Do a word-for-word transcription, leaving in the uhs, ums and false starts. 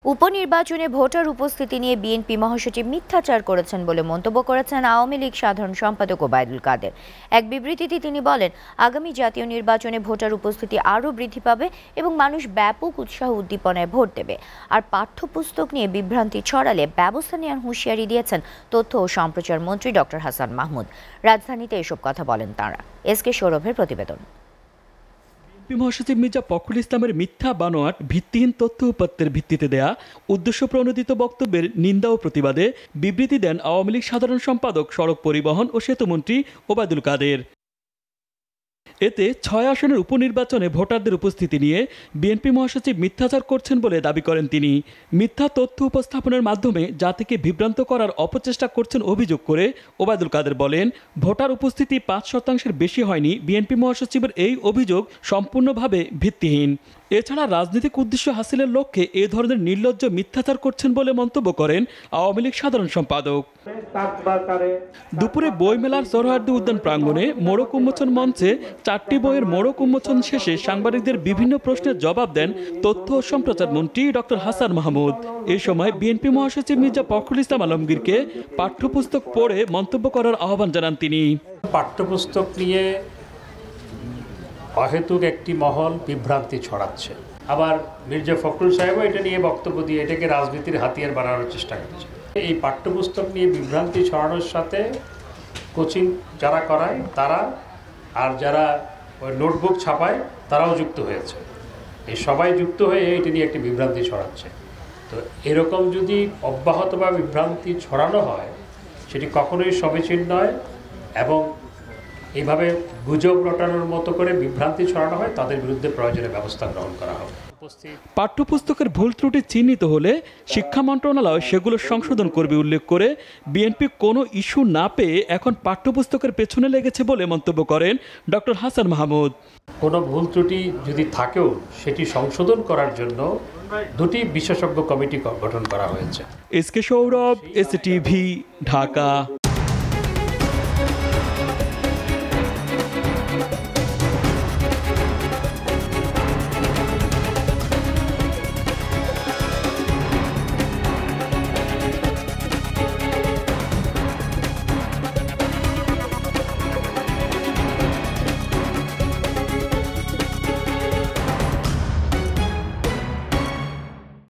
উপনির্বাচনে ভোটার উপস্থিতি নিয়ে বিএনপি মহাসচিব মিথ্যাচার করেছেন বলে মন্তব্য করেছেন আওয়ামী লীগ সাধারণ সম্পাদক ওবায়দুল কাদের। এক বিবৃতিতে তিনি বলেন, আগামী জাতীয় নির্বাচনে ভোটার উপস্থিতি আরও বৃদ্ধি পাবে এবং মানুষ ব্যাপক উৎসাহ উদ্দীপনায় ভোট দেবে। আর পাঠ্যপুস্তক নিয়ে বিভ্রান্তি ছড়ালে ব্যবস্থা নেওয়ার হুঁশিয়ারি দিয়েছেন তথ্য ও সম্প্রচার মন্ত্রী ডক্টর হাসান মাহমুদ। রাজধানীতে এসব কথা বলেন তাঁরা। এস কে সৌরভের প্রতিবেদন। মহাসচিব মির্জা ফখরুল ইসলামের মিথ্যা বানোয়াট ভিত্তিহীন তথ্য উপাত্তের ভিত্তিতে দেয়া উদ্দেশ্য প্রণোদিত বক্তব্যের নিন্দা ও প্রতিবাদে বিবৃতি দেন আওয়ামী লীগ সাধারণ সম্পাদক, সড়ক পরিবহন ও সেতুমন্ত্রী ওবায়দুল কাদের। এতে ছয় আসনের উপনির্বাচনে ভোটারদের উপস্থিতি নিয়ে বিএনপি মহাসচিব মিথ্যাচার করছেন বলে দাবি করেন তিনি। মিথ্যা তথ্য উপস্থাপনের মাধ্যমে জাতিকে বিভ্রান্ত করার অপচেষ্টা করছেন অভিযোগ করে ওবায়দুল কাদের বলেন, ভোটার উপস্থিতি পাঁচ শতাংশের বেশি হয়নি। বিএনপি মহাসচিবের এই অভিযোগ সম্পূর্ণভাবে ভিত্তিহীন। এছাড়া রাজনৈতিক উদ্দেশ্য হাসিলের লক্ষ্যে এ ধরনের নির্লজ্জ মিথ্যাচার করছেন বলে মন্তব্য করেন আওয়ামী লীগ সাধারণ সম্পাদক। দুপুরে বইমেলার সোহরাওয়ার্দী উদ্যান প্রাঙ্গণে মোড়ক উন্মোচন মঞ্চে চারটি বইয়ের মোড়ক উন্মোচন শেষে সাংবাদিকদের বিভিন্ন প্রশ্নের জবাব দেন তথ্য ও সম্প্রচার মন্ত্রী ডক্টর হাসান মাহমুদ। এ সময় বিএনপি মহাসচিব মির্জা ফখরুল ইসলাম আলমগীরকে পাঠ্যপুস্তক পড়ে মন্তব্য করার আহ্বান জানান তিনি। পাঠ্যপুস্তক নিয়ে অহেতুক একটি মহল বিভ্রান্তি ছড়াচ্ছে, আবার মির্জা ফখরুল সাহেবও এটা নিয়ে বক্তব্য দিয়ে এটাকে রাজনীতির হাতিয়ার বানানোর চেষ্টা করছে। এই পাঠ্যপুস্তক নিয়ে বিভ্রান্তি ছড়ানোর সাথে কোচিং যারা করায় তারা আর যারা ওই নোটবুক ছাপায় তারাও যুক্ত হয়েছে। এই সবাই যুক্ত হয়ে এটা নিয়ে একটি বিভ্রান্তি ছড়াচ্ছে। তো এরকম যদি অব্যাহত বা বিভ্রান্তি ছড়ানো হয় সেটি কখনোই সমীচীন নয়, এবং এইভাবে গুজব রটানোর মতো করে বিভ্রান্তি ছড়ানো হয় তাদের বিরুদ্ধে প্রয়োজনীয় ব্যবস্থা গ্রহণ করা হবে। পাঠ্যপুস্তকের ভুল ত্রুটি চিহ্নিত হলে শিক্ষা মন্ত্রণালয় সেগুলো সংশোধন করবে উল্লেখ করে বিএনপি কোনো ইস্যু না পেয়ে এখন পাঠ্যপুস্তকের পেছনে লেগেছে বলে মন্তব্য করেন ডক্টর হাসান মাহমুদ। কোনো ভুল ত্রুটি যদি থাকেও সেটি সংশোধন করার জন্য দুটি বিশেষজ্ঞ কমিটি গঠন করা হয়েছে। S K Sourav, S TV, Dhaka.